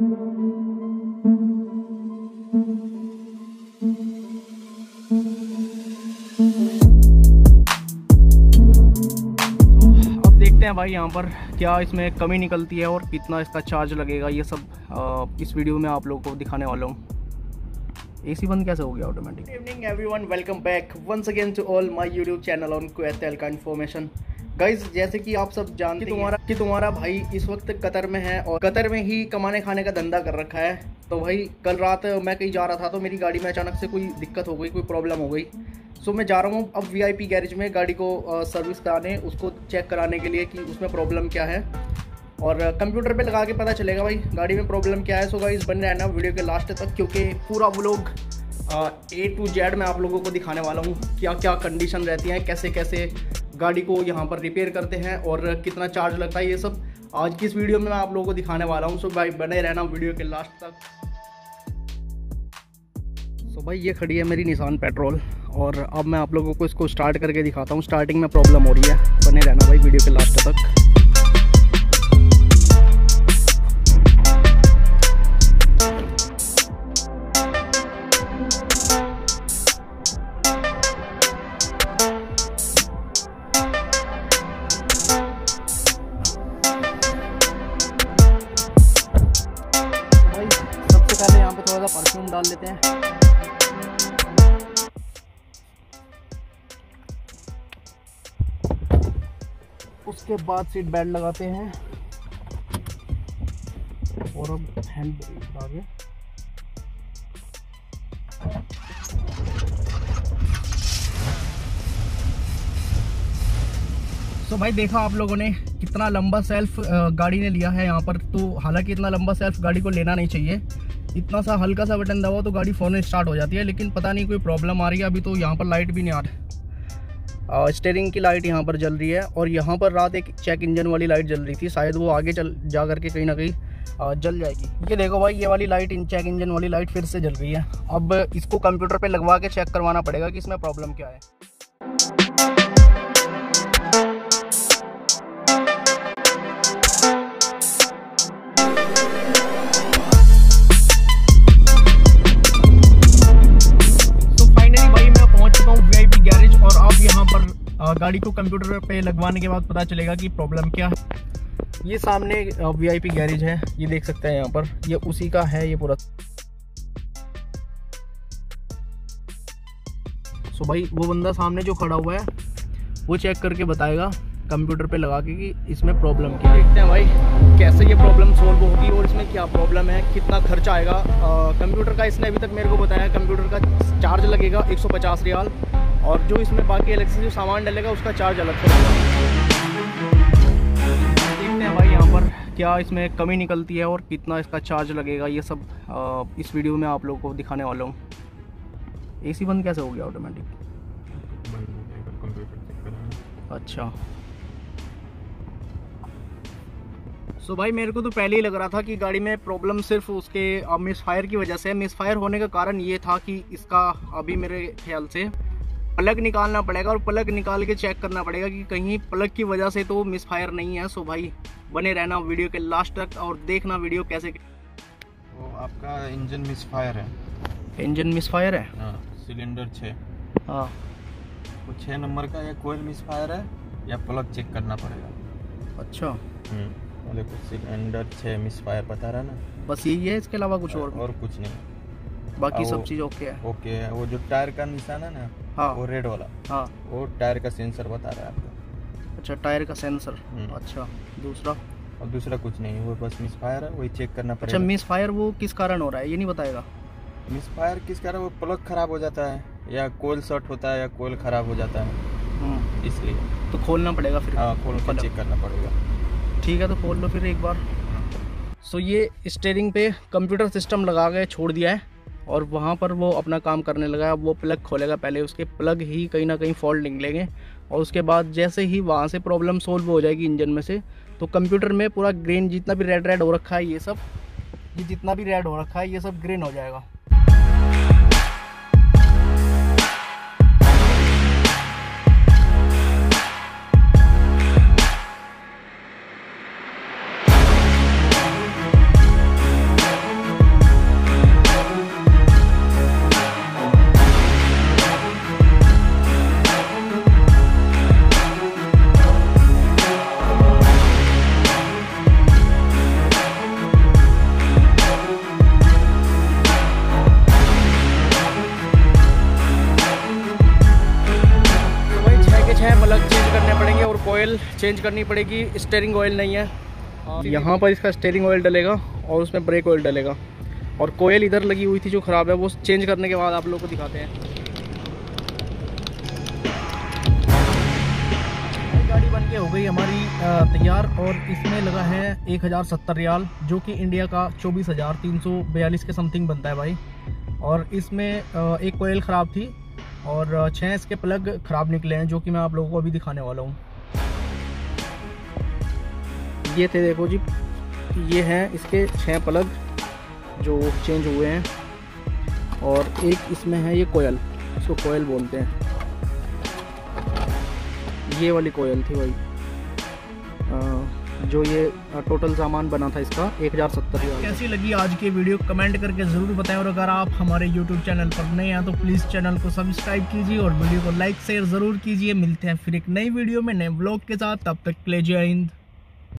अब देखते हैं भाई यहाँ पर क्या इसमें कमी निकलती है और कितना इसका चार्ज लगेगा, ये सब इस वीडियो में आप लोगों को दिखाने वाला हूँ। एसी बंद कैसे हो गया automatic. Good evening everyone, welcome back once again to all my YouTube channel on Kuwait का इन्फॉर्मेशन। गाइज, जैसे कि आप सब जानते हैं कि तुम्हारा भाई इस वक्त कतर में है और कतर में ही कमाने खाने का धंधा कर रखा है। तो भाई कल रात मैं कहीं जा रहा था तो मेरी गाड़ी में अचानक से कोई दिक्कत हो गई, कोई प्रॉब्लम हो गई। सो मैं जा रहा हूँ अब VIP गैरेज में गाड़ी को सर्विस कराने, उसको चेक कराने के लिए कि उसमें प्रॉब्लम क्या है, और कंप्यूटर पे लगा के पता चलेगा भाई गाड़ी में प्रॉब्लम क्या है। सो गाइस बने रहना वीडियो के लास्ट तक, क्योंकि पूरा व्लॉग A to Z मैं आप लोगों को दिखाने वाला हूँ। क्या क्या कंडीशन रहती हैं, कैसे कैसे गाड़ी को यहाँ पर रिपेयर करते हैं और कितना चार्ज लगता है, ये सब आज की इस वीडियो में मैं आप लोगों को दिखाने वाला हूँ। सो भाई बने रहना वीडियो के लास्ट तक। सो भाई ये खड़ी है मेरी निसान पेट्रोल और अब मैं आप लोगों को इसको स्टार्ट करके दिखाता हूँ। स्टार्टिंग में प्रॉब्लम हो रही है, बने रहना भाई वीडियो के लास्ट तक। पहले यहाँ पे थोड़ा सा परफ्यूम डाल लेते हैं। उसके बाद सीट बेल्ट लगाते हैं और अब हैंड ब्रेक आगे। तो भाई देखा आप लोगों ने कितना लंबा सेल्फ गाड़ी ने लिया है यहाँ पर। तो हालांकि इतना लंबा सेल्फ गाड़ी को लेना नहीं चाहिए, इतना सा हल्का सा बटन दबाओ तो गाड़ी फ़ौरन स्टार्ट हो जाती है। लेकिन पता नहीं कोई प्रॉब्लम आ रही है। अभी तो यहाँ पर लाइट भी नहीं आ रही, स्टीयरिंग की लाइट यहाँ पर जल रही है और यहाँ पर रात एक चेक इंजन वाली लाइट जल रही थी, शायद वो आगे जा करके कहीं ना कहीं जल जाएगी। ये देखो भाई ये वाली लाइट, चेक इंजन वाली लाइट फिर से जल रही है। अब इसको कंप्यूटर पर लगवा के चेक करवाना पड़ेगा कि इसमें प्रॉब्लम क्या है। गाड़ी को कंप्यूटर पे लगवाने के बाद पता चलेगा कि प्रॉब्लम क्या है। ये सामने VIP गैरेज है, ये देख सकते हैं यहाँ पर, ये उसी का है ये पूरा। सो भाई वो बंदा सामने जो खड़ा हुआ है वो चेक करके बताएगा कंप्यूटर पे लगा के कि इसमें प्रॉब्लम क्या है। देखते हैं भाई कैसे ये प्रॉब्लम सोल्व होगी और इसमें क्या प्रॉब्लम है, कितना खर्चा आएगा। कंप्यूटर का इसने अभी तक मेरे को बताया, कंप्यूटर का चार्ज लगेगा 150 रियाल और जो इसमें बाकी इलेक्ट्रिसिटी सामान डलेगा उसका चार्ज अलग से लगेगा। देखते हैं भाई यहाँ पर क्या इसमें कमी निकलती है और कितना इसका चार्ज लगेगा, ये सब इस वीडियो में आप लोगों को दिखाने वाला हूँ। AC बंद कैसे हो गया ऑटोमेटिक। अच्छा सो भाई मेरे को तो पहले ही लग रहा था कि गाड़ी में प्रॉब्लम सिर्फ उसके मिसफायर की वजह से। मिसफायर होने का कारण ये था कि इसका अभी मेरे ख्याल से प्लग निकालना पड़ेगा और प्लग निकाल के चेक करना पड़ेगा कि कहीं प्लग की वजह से तो मिसफायर नहीं है। सो भाई बने रहना वीडियो के लास्ट तक और देखना वीडियो कैसे। वो आपका इंजन मिसफायर है। इंजन मिसफायर है? हाँ, सिलेंडर 6। हाँ, वो 6 नंबर का या कोयल मिसफायर है या प्लग चेक करना पड़ेगा। अच्छा देखो सिलेंडर 6 मिसफायर बता रहा ना, बस यही है, इसके अलावा कुछ और कुछ नहीं, बाकी सब चीज़ ओके है। ओके है। वो जो टायर का निशान है ना, हाँ वो रेड वाला, हाँ वो टायर का सेंसर बता रहा है आपका। अच्छा टायर का सेंसर। अच्छा दूसरा? और दूसरा कुछ नहीं, वो बस मिसफायर है, वही चेक करना पड़ेगा। अच्छा मिसफायर वो किस कारण हो रहा है ये नहीं बताएगा? मिसफायर किस कारण, वो प्लग खराब हो जाता है या कोयल शॉर्ट होता है या कोयल खराब हो जाता है, इसलिए तो खोलना पड़ेगा फिर। हाँ खोल कर चेक करना पड़ेगा। ठीक है तो खोल लो फिर एक बार। सो ये स्टीयरिंग पे कंप्यूटर सिस्टम लगा के छोड़ दिया है और वहाँ पर वो अपना काम करने लगा है। अब वो प्लग खोलेगा, पहले उसके प्लग ही कहीं ना कहीं फॉल्ट निकलेंगे और उसके बाद जैसे ही वहाँ से प्रॉब्लम सोल्व हो जाएगी इंजन में से, तो कंप्यूटर में पूरा ग्रीन जितना भी रेड हो रखा है, ये जितना भी रेड हो रखा है ये सब ग्रीन हो जाएगा। ऑयल चेंज करनी पड़ेगी, स्टीयरिंग ऑयल नहीं है। यहाँ पर इसका स्टीयरिंग ऑयल डलेगा और उसमें ब्रेक ऑयल डलेगा। और कोयल इधर लगी हुई थी जो ख़राब है, वो चेंज करने के बाद आप लोगों को दिखाते हैं। गाड़ी बन के हो गई हमारी तैयार और इसमें लगा है 1070 रियाल, जो कि इंडिया का 24,342 के समथिंग बनता है भाई। और इसमें एक कोयल ख़राब थी और 6 इसके प्लग ख़राब निकले हैं, जो कि मैं आप लोगों को अभी दिखाने वाला हूँ। ये थे, देखो जी, ये हैं इसके 6 प्लग जो चेंज हुए हैं। और एक इसमें है ये कोयल, इसको कोयल बोलते हैं, ये वाली कोयल थी भाई। जो ये टोटल सामान बना था इसका 1070 रियाल। कैसी लगी आज की वीडियो कमेंट करके ज़रूर बताएं। और अगर आप हमारे YouTube चैनल पर नए हैं तो प्लीज़ चैनल को सब्सक्राइब कीजिए और वीडियो को लाइक शेयर ज़रूर कीजिए। मिलते हैं फिर एक नई वीडियो में नए व्लॉग के साथ, तब तक के लिए जय हिंद।